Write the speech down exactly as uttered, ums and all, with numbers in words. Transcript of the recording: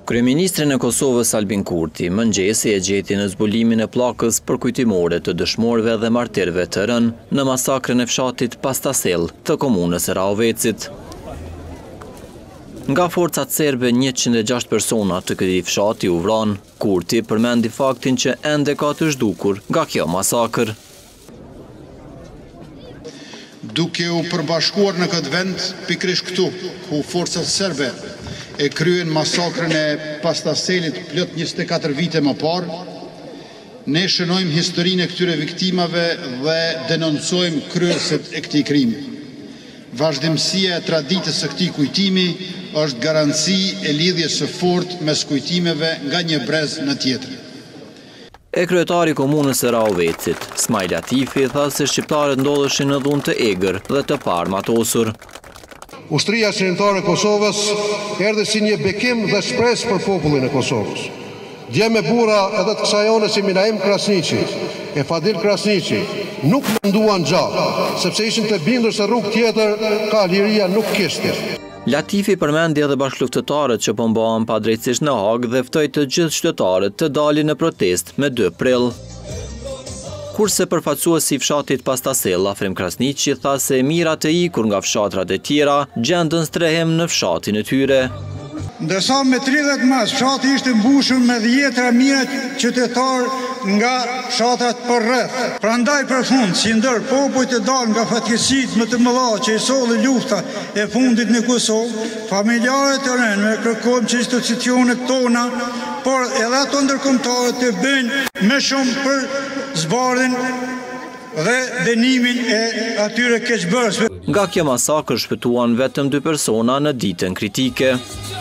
Kryeministrin e Kosovës Albin Kurti mëngjesi e gjeti në zbulimin e pllakës përkujtimore të dëshmorëve dhe martirëve të rënë në masakrën e fshatit Pastasell të komunës së Rahovecit. Nga forcat serbe njëqind e gjashtë persona të këtij fshati u vranë. Kurti përmendi faktin që ende ka të zhdukur nga kjo masakër. Duke u përbashkuar në këtë vend, pikrish këtu, ku forcat serbe e kryen masakrën e Pastasellit plot njëzet e katër vite më parë, ne shënojmë historinë e këtyre viktimave dhe denoncojmë kryerësit e këtij krimi. Vazhdimësia e traditës së këtij kujtimi është garanci e lidhjes së fortë mes kujtimeve nga një brez në tjetër. E kryetari komunës së Rahovecit, Smajl Atifi, tha se shqiptarët ndodheshin në dhunë të egër dhe të parmatosur. Ushtria qendrore e Kosovës erdhi si një bekim dhe shpresë për popullin e Kosovës. Dje me bura edhe të kësajone si Minaim Krasniqi e Fadil Krasniqi nuk menduan gjatë, sepse ishin të bindur se rrugë tjetër ka liria nuk kishte. Latifi përmendi edhe bashkëluftëtarët që po mbahen padrejtësisht në Hag dhe ftoi të gjithë qytetarët të dalin në protestë me dy prill. Kurse përfaqësuesi i fshatit Pastasell, Afrim Krasniqi, tha se mirat e ikur nga fshatrat e tjera gjendën strehim në fshatin e tyre. Ndërsa me tridhjetë mars fshati ishte mbushur me dhjetra mijë qytetar nga fshatrat përreth. Prandaj përfund, si ndër popujt e dalë nga fatkeqësitë më të mëdha që i solli lufta e fundit në Kosovë, familjarët e rënëve kërkojmë që institucionet tona, por edhe ato ndërkombëtare të bëjnë më shumë për zbardhjen dhe dënimin e atyre keqbërësve. Nga kjo masakër shpëtuan vetëm dy persona në ditën kritike.